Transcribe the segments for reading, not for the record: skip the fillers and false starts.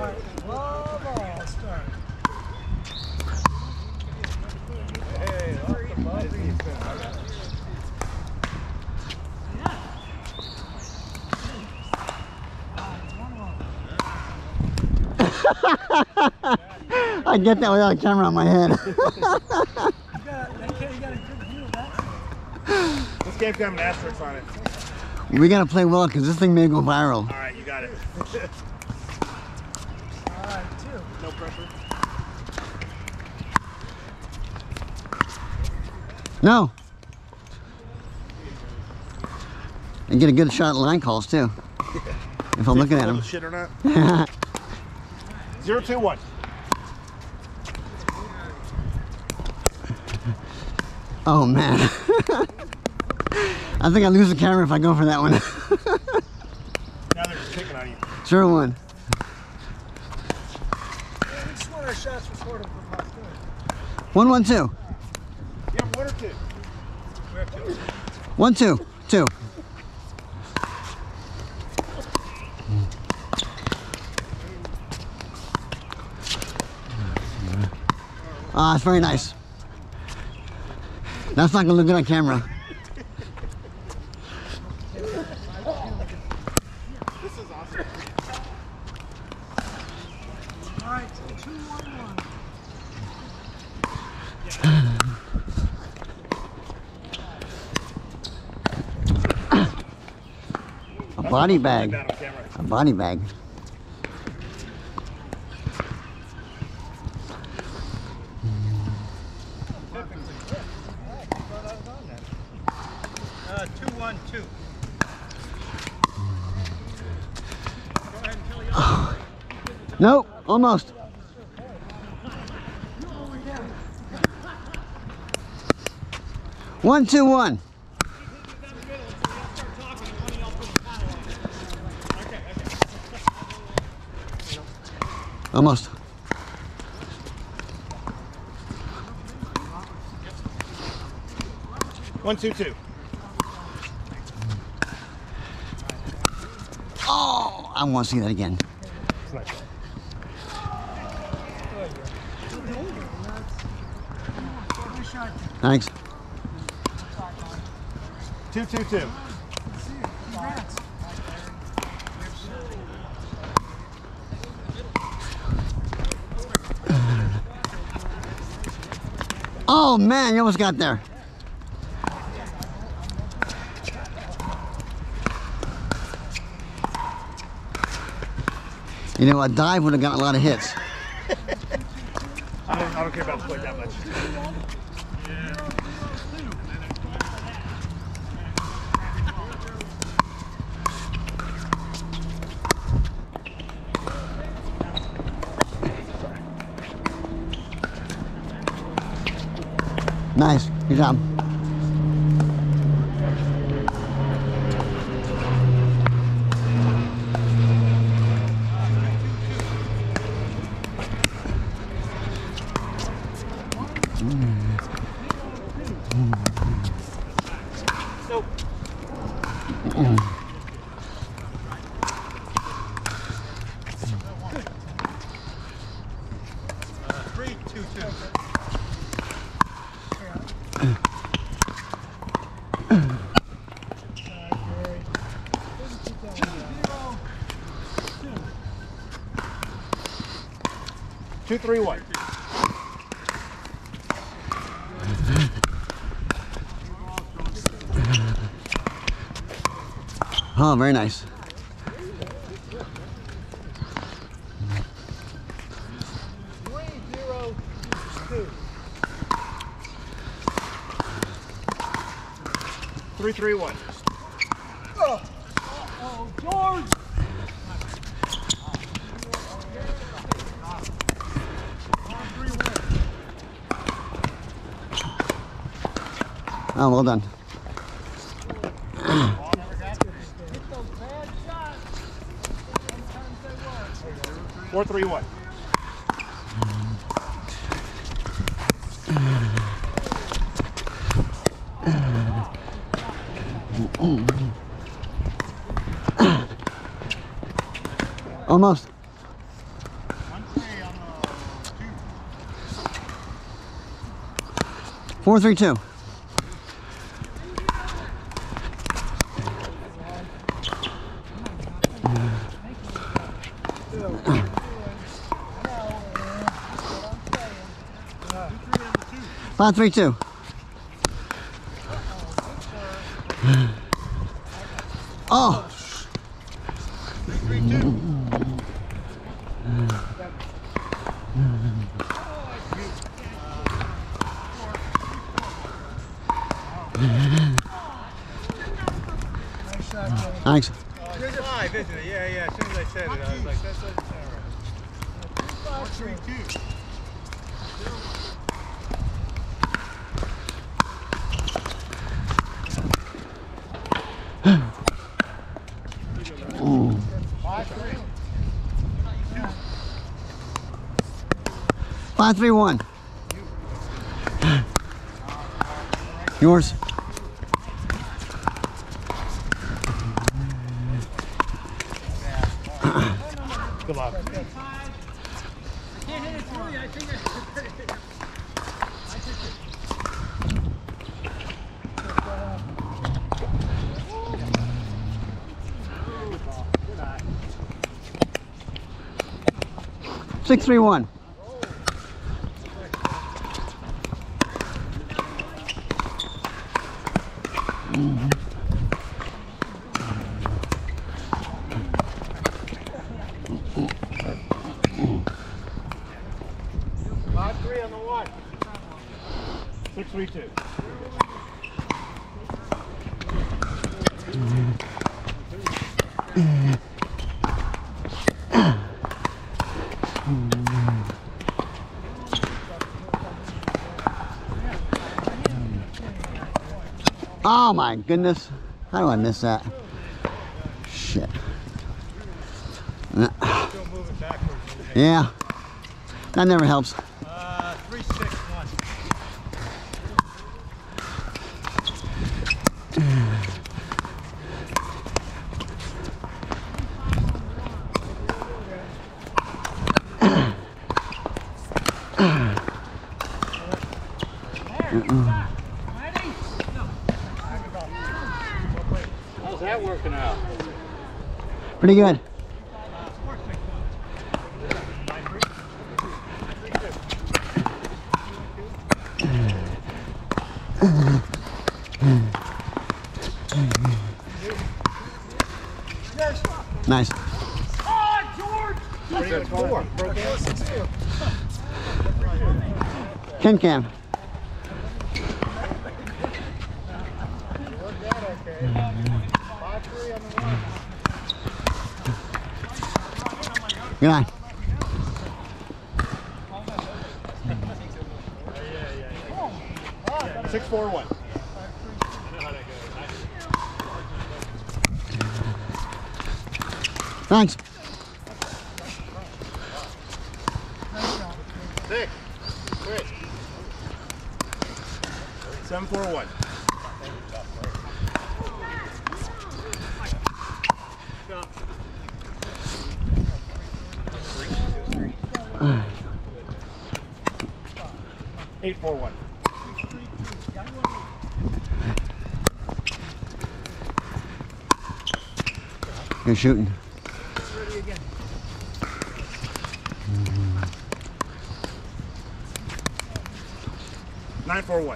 I get that without a camera on my head. This game's got an asterisk on it. We gotta play well because this thing may go viral. Alright, you got it. Alright, 2. No pressure. No. And get a good shot at line calls too. If I'm looking at him. Shit or not? 0-2-1. Oh man. I think I lose the camera if I go for that one. Now they're just picking on you. Sure one. Yeah, we just want our shots recorded for my good. 1-1-2. You have 1 or 2? We have 2. 1-2. 2. Ah, it's very nice. That's not gonna look good on camera. This is awesome. Alright, 2-1-1. A body bag. Down on camera. A body bag. Uh, 2-1-2. Nope, almost. One, 2-1. Almost. One, 2-2. Oh, I want to see that again. Thanks. 2-2-2. Oh man, you almost got there. You know, a dive would have gotten a lot of hits. I don't care about the play that much. Nice, good job. Nope. 3-2-2. Two, 3-1. Oh, very nice. Three, 3-1. Oh, George! Oh, well done. 4-3-1. Almost. 4-3-2. Five, 3-2. Oh. 3-2. Thanks. There's a 5, isn't it? Yeah, yeah. As soon as I said it, I was like, that's all right. 4-3-2. Ooh. 5-3. 5-3-1. Yours. Good luck. Six, 3-1. Five, 3 on the 1. 6-3-2. Oh my goodness. How do I miss that? Shit. Still moving backwards. Yeah. That never helps. 3-6-1. How's that working out? Pretty good. Nice. What do you got, 4? Ken Cam. Worked out okay. 5-3 on the 1. Good night. Yeah. 6-4-1. Thanks. 6. Quit. 7-4-1. Eight, 4-1. Good shooting. 9-4-1.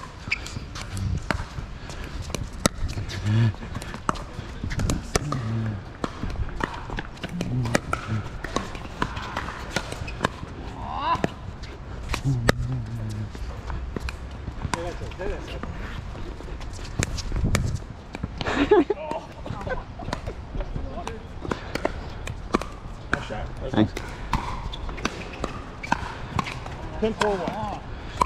Thanks. 10-4-1.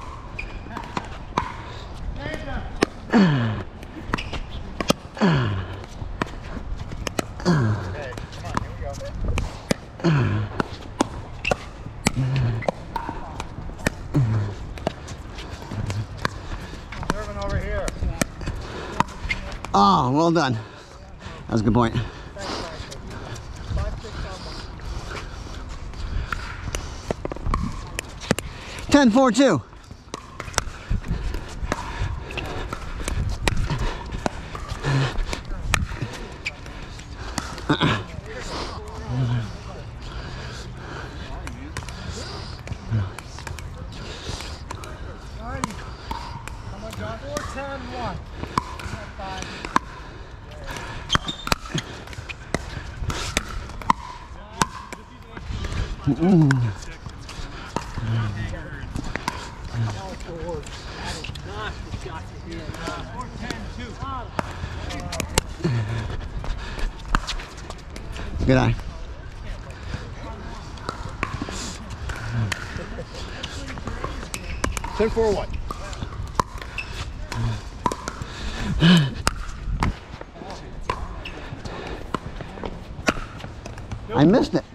Serving over here. Oh, well done. That was a good point. 10-4-2. Good eye. Ten, 4, 1. I missed it.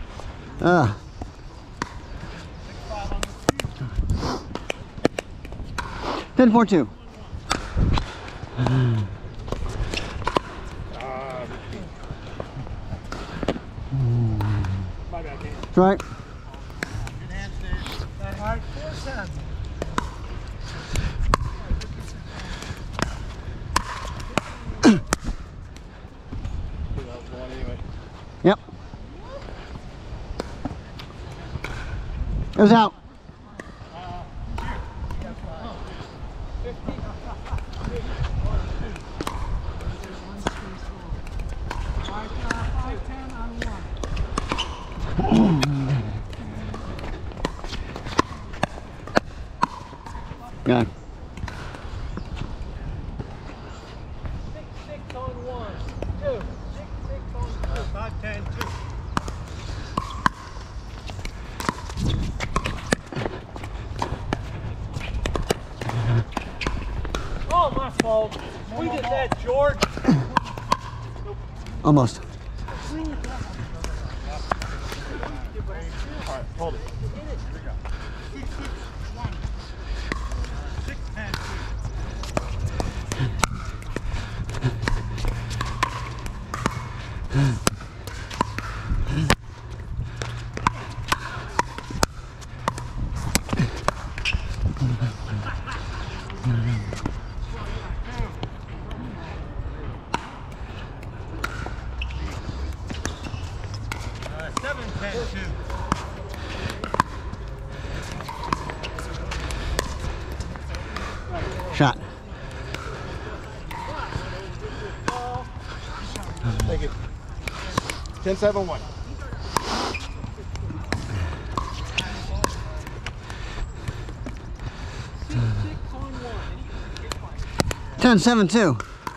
10-4-2. That's right. All right, 4-10. Yep. It was out. All right, 5-10 on 1. Yeah. 6-6 on 1. 2. 6-6 on 2. 5-10, 2. Oh, my fault. We did that, George. Almost. Alright, hold it. 6-10, 7-10, 2. Shot. Thank you. 10, 7, 1. On 1. 10-7-2.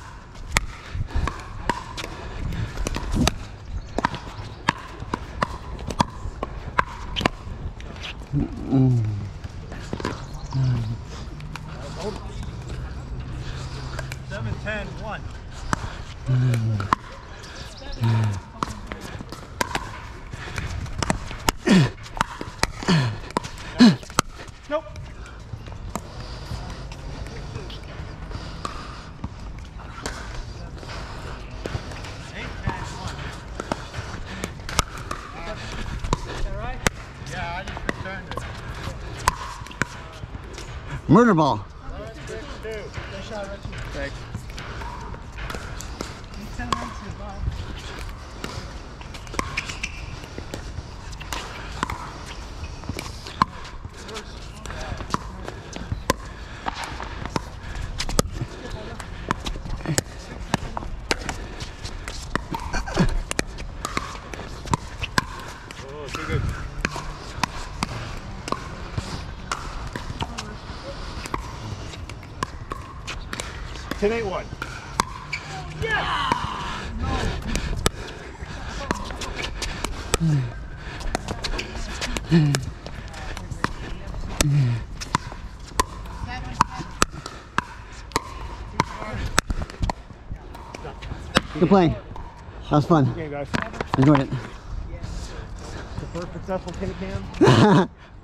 Seven, 10, 1. Nope. Yeah, I just returned it. Murder ball. 2. Thanks. 10 on 2. Bye. Oh, too good. Ten, 8, 1. Good play. That was fun. Game, guys. Enjoyed it. The first successful tin can.